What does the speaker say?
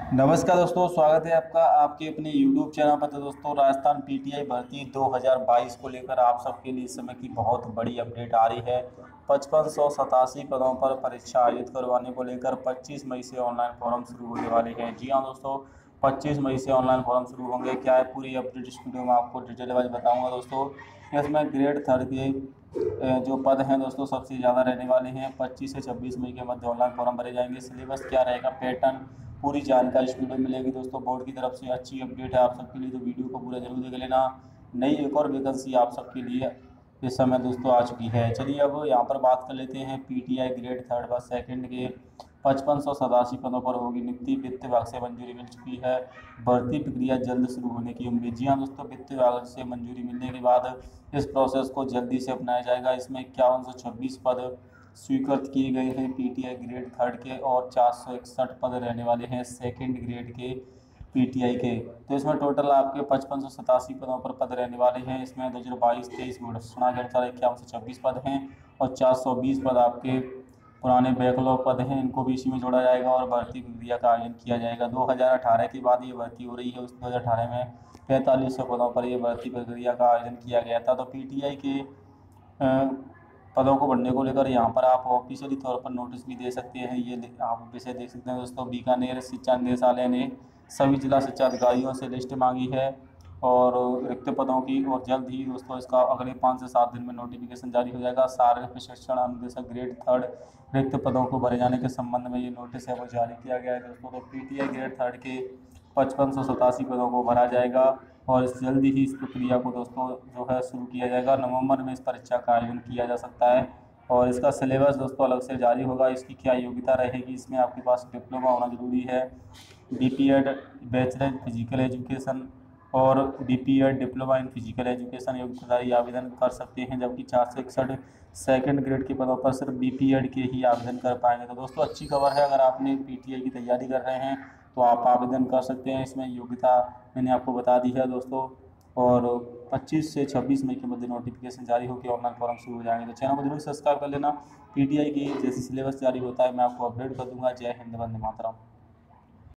नमस्कार दोस्तों, स्वागत है आपका आपके अपने YouTube चैनल पर। तो दोस्तों, राजस्थान पीटीआई भर्ती 2022 को लेकर आप सबके लिए इस समय की बहुत बड़ी अपडेट आ रही है। 5587 पदों पर परीक्षा आयोजित करवाने को लेकर 25 मई से ऑनलाइन फॉर्म शुरू होने वाले हैं। जी हाँ दोस्तों, 25 मई से ऑनलाइन फॉर्म शुरू होंगे। क्या है पूरी अपडेट इस वीडियो में आपको डिटेल वाइज बताऊँगा दोस्तों। इसमें ग्रेड थर्ड के जो पद हैं दोस्तों सबसे ज़्यादा रहने वाले हैं। 25 से 26 मई के मध्य ऑनलाइन फॉर्म भरे जाएंगे। सिलेबस क्या रहेगा, पैटर्न, पूरी जानकारी इस वीडियो में मिलेगी दोस्तों। बोर्ड की तरफ से अच्छी अपडेट है आप सबके लिए, तो वीडियो को पूरा जरूर देख लेना। नई एक और वैकेंसी आप सबके लिए इस समय दोस्तों आ चुकी है। चलिए अब यहाँ पर बात कर लेते हैं पीटीआई ग्रेड थर्ड व सेकंड के 5587 पदों पर होगी नियुक्ति। वित्त विभाग से मंजूरी मिल चुकी है। भर्ती प्रक्रिया जल्द शुरू होने की उम्मीद। जी हाँ दोस्तों, वित्त विभाग से मंजूरी मिलने के बाद इस प्रोसेस को जल्दी से अपनाया जाएगा। इसमें 5126 पद स्वीकृत किए गए हैं पीटीआई ग्रेड थर्ड के, और 461 पद रहने वाले हैं सेकंड ग्रेड के पीटीआई के। तो इसमें टोटल आपके 5587 पदों पर पद रहने वाले हैं। इसमें 2022-23 घोषणा के अनुसार 5126 पद हैं, और 420 पद आपके पुराने बैकलॉग पद हैं, इनको भी इसी में जोड़ा जाएगा और भर्ती प्रक्रिया का आयोजन किया जाएगा। 2018 के बाद ये भर्ती हो रही है। उस 2018 में 4500 पदों पर ये भर्ती प्रक्रिया का आयोजन किया गया था। तो पीटीआई के पदों को भरने को लेकर यहाँ पर आप ऑफिशियली तौर पर नोटिस भी दे सकते हैं। ये आप इसे देख सकते हैं दोस्तों। बीकानेर शिक्षा निदेशालय ने सभी जिला शिक्षा अधिकारियों से लिस्ट मांगी है और रिक्त पदों की, और जल्द ही दोस्तों इसका अगले 5 से 7 दिन में नोटिफिकेशन जारी हो जाएगा। शारीरिक प्रशिक्षण अनुदेशक ग्रेड थर्ड रिक्त पदों को भरे जाने के संबंध में ये नोटिस है वो जारी किया गया है दोस्तों। तो पीटीआई ग्रेड थर्ड के 5587 पदों को भरा जाएगा, और जल्दी ही इस प्रक्रिया को दोस्तों जो है शुरू किया जाएगा। नवंबर में इस परीक्षा का आयोजन किया जा सकता है, और इसका सिलेबस दोस्तों अलग से जारी होगा। इसकी क्या योग्यता रहेगी, इसमें आपके पास डिप्लोमा होना जरूरी है। बीपीएड बैचलर फिजिकल एजुकेशन और BPEd diploma in physical education योग्यताधारी आवेदन कर सकते हैं, जबकि 461 सेकंड ग्रेड के पदों पर सिर्फ बीपीएड के ही आवेदन कर पाएंगे। तो दोस्तों अच्छी खबर है, अगर आपने पीटीआई की तैयारी कर रहे हैं तो आप आवेदन कर सकते हैं। इसमें योग्यता मैंने आपको बता दी है दोस्तों, और 25 से 26 मई के मध्य नोटिफिकेशन जारी होकर ऑनलाइन फॉर्म शुरू हो जाएंगे। तो चैनल को जरूर सब्सक्राइब कर लेना। पीटीआई की जैसे सिलेबस जारी होता है मैं आपको अपडेट कर दूंगा। जय हिंद, वंदे मातरम।